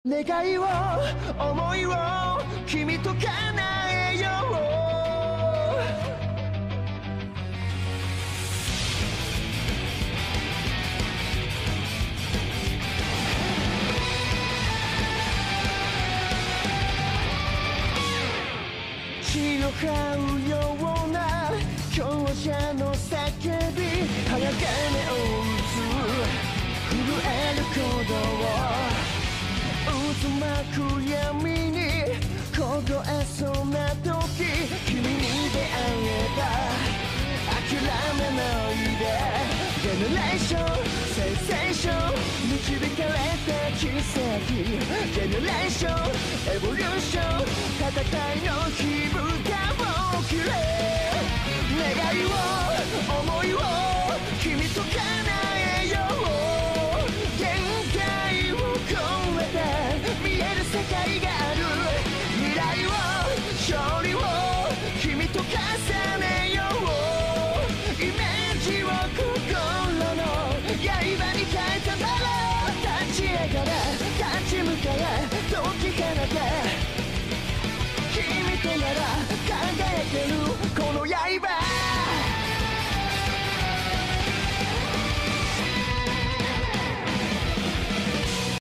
願いを思いを君と叶えよう。血を這うような強者の叫び、早金を打つ震える鼓動を渦巻く闇に凍えそうな時、君に出会えた諦めないで。ジェネレーションセンセーション導かれた奇跡、ジェネレーションエボリューション戦いの火蓋を切れ。願いを思いを